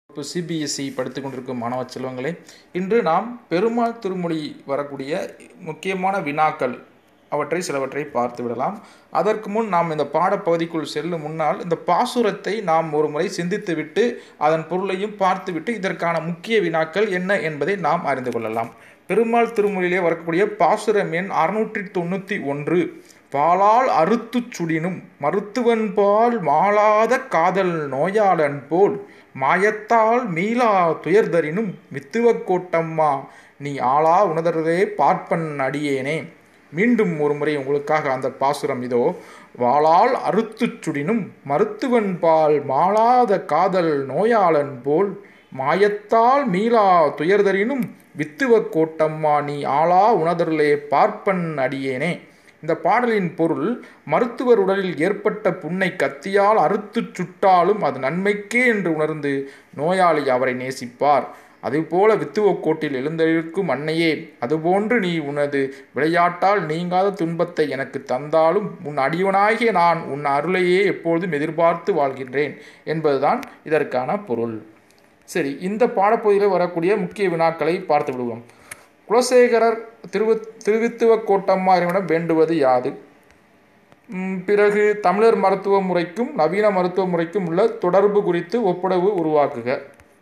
இப்போ சிபிஎஸ்இ படித்து கொண்டிருக்கும் மாணவ செல்வங்களே, இன்று நாம் பெருமாள் திருமொழி வரக்கூடிய முக்கியமான வினாக்கள் சிலவற்றை பார்த்து விடலாம். அதற்கு முன் நாம் இந்த பாடப்பகுதிக்குள் செல்லும் முன்னால் இந்த பாசுரத்தை நாம் ஒரு முறை சிந்தித்துவிட்டு அதன் பொருளையும் பார்த்துவிட்டு இதற்கான முக்கிய வினாக்கள் என்ன என்பதை நாம் அறிந்து கொள்ளலாம். பெருமாள் திருமொழியிலே வரக்கூடிய பாசுரம் எண் 691. பாலால் அறுத்துச் சுடினும் மருத்துவன்பால் மாளாத காதல் நோயாளன் போல் மாயத்தால் மீளா துயர்தரினும் மித்துவக் கோட்டம்மா நீ ஆளா உணர்தலே பார்ப்பன் அடியேனே. மீண்டும் ஒரு முறை உங்களுக்காக அந்த பாசுரம் இதோ. வாளால் அறுத்துச் சுடினும் மருத்துவன்பால் மாளாத காதல் நோயாளன் போல் மாயத்தால் மீளா துயர்தரினும் வித்துவக் கோட்டம்மா நீ ஆளா உணர்தலே பார்ப்பன் அடியேனே. இந்த பாடலின் பொருள், மருத்துவர் உடலில் ஏற்பட்ட புண்ணை கத்தியால் அறுத்துச் சுட்டாலும் அது நன்மைக்கே என்று உணர்ந்து நோயாளி அவரை நேசிப்பார். அதுபோல வித்துவக்கோட்டில் எழுந்தருளும் அன்னையே, அதுபோன்று நீ உனது விளையாட்டால் நீங்காத துன்பத்தை எனக்கு தந்தாலும் உன் அடியவனாகிய நான் உன் அருளையே எப்பொழுதும் எதிர்பார்த்து வாழ்கின்றேன் என்பதுதான் இதற்கான பொருள். சரி, இந்த பாடப்பகுதியில் வரக்கூடிய முக்கிய வினாக்களை பார்த்து விடுவோம். குலசேகரர் திருவித்துவக் கோட்டம்மா இறைவனிடம் வேண்டுவது யாது? பிறகு தமிழர் மருத்துவ முறைக்கும் நவீன மருத்துவ முறைக்கும் உள்ள தொடர்பு குறித்து ஒப்புடவு உருவாக்குக.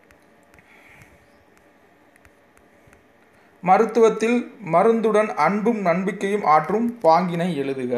மருத்துவத்தில் மருந்துடன் அன்பும் நம்பிக்கையும் ஆற்றும் பாங்கினை எழுதுக.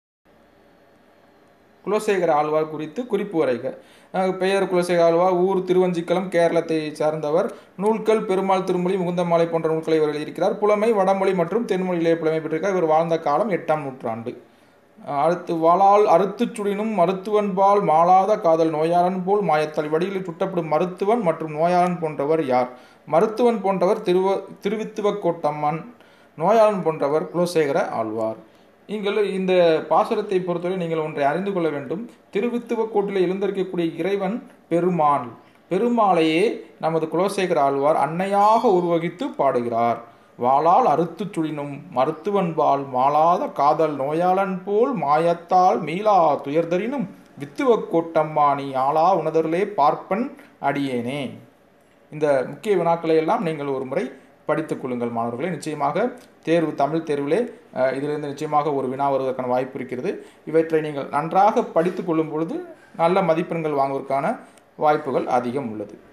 குலசேகர ஆழ்வார் குறித்து குறிப்பு வரைக. பெயர் குலசேகர ஆழ்வார், ஊர் திருவஞ்சிக்கலம், கேரளத்தை சார்ந்தவர். நூல்கள் பெருமாள் திருமொழி, முகுந்தமாலை போன்ற நூல்களை இவர் எழுதியிருக்கிறார். புலமை வடமொழி மற்றும் தென்மொழியிலே புலமை பெற்றிருக்கார். இவர் வாழ்ந்த காலம் 8ஆம் நூற்றாண்டு. அடுத்து, வாளால் அறுத்துச் சுடினும் மருத்துவன்பால் மாளாத காதல் நோயாளன் போல் மாயத்தால். வடிகளில் சுட்டப்படும் மருத்துவன் மற்றும் நோயாளன் போன்றவர் யார்? மருத்துவன் போன்றவர் திருவித்துவக் கோட்டம்மன், நோயாளன் போன்றவர் குலசேகர ஆழ்வார். இந்த பாசுரத்தை பொறுத்தவரை நீங்கள் ஒன்றை அறிந்து கொள்ள வேண்டும். திருவித்துவக்கோட்டில் எழுந்திருக்கக்கூடிய இறைவன் பெருமாள். பெருமாளையே நமது குலசேகர ஆழ்வார் அன்னையாக உருவகித்து பாடுகிறார். வாளால் அறுத்துச் சுடினும் மருத்துவன்பால் மாளாத காதல் நோயாளன் போல் மாயத்தால் மீளா துயர்தரினும் வித்துவக் கோட்டம்மா நீ ஆளா உணர்தலே பார்ப்பன் அடியேனே. இந்த முக்கிய வினாக்களை எல்லாம் நீங்கள் ஒரு முறை படித்துக் கொள்ளுங்கள் மாணவர்களே. நிச்சயமாக தமிழ் தேர்விலே இதிலிருந்து நிச்சயமாக ஒரு வினா வருவதற்கான வாய்ப்பு இருக்கிறது. இவற்றை நீங்கள் நன்றாக படித்துக் கொள்ளும் பொழுது நல்ல மதிப்பெண்கள் வாங்குவதற்கான வாய்ப்புகள் அதிகம் உள்ளது.